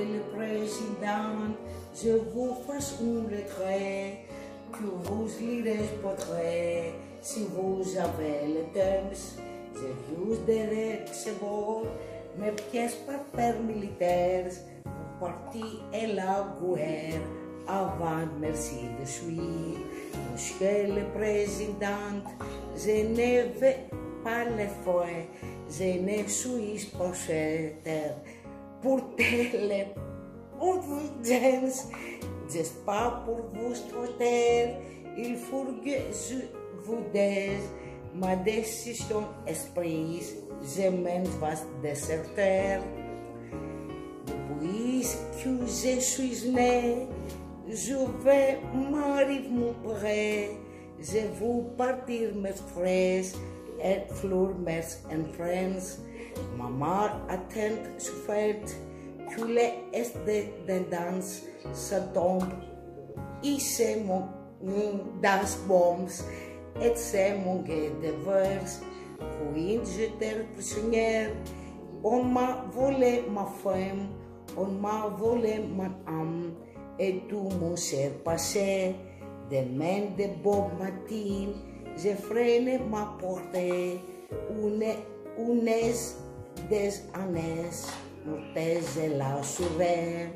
le Président, je vous fasse un retrait, que vous lirez ce portrait, si vous avez le temps. Je vous dirai que c'est beau, mes pièces par père militaires, pour parti et la guerre, avant merci de suivre. Monsieur le Président, je ne vais pas le faire, je ne suis pas terre pour les audiences, j'espère pour votre terre, il faut que je vous dise ma décision est prise, je m'en vais déserter. Depuis que je suis né, je vais marier mon père, je vais partir mes frères et fleurs, mes friends. Maman attend souffert que les de danse se tombent, et c'est mon das bombes, et c'est mon guet de vers. Puis j'étais prisonnière, on m'a volé ma femme, on m'a volé ma âme, et tout mon cher passé. Demain de beau matin, je freine ma portée, une des années, je la surveille.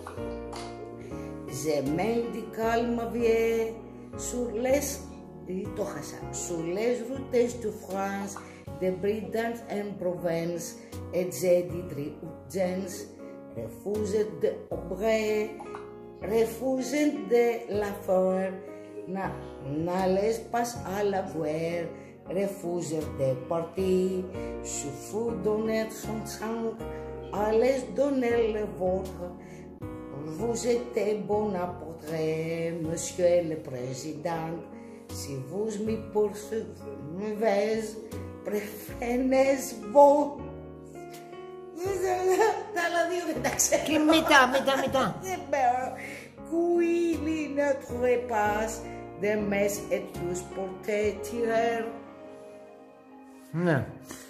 Je m'indique ma vie sur les routes de France, de Bretagne en Provence, et j'ai dit urgence, refusé de obéir, refusé de la faire, n'allez pas à la guerre, refusé de partir, je fus donner son sang, allez donner le vôtre. Vous êtes bon à portrait, Monsieur le Président. Si vous me poursuivez, préférez-vous. Metà. Qui ne trouve pas de mes et tous pour te tirer. No.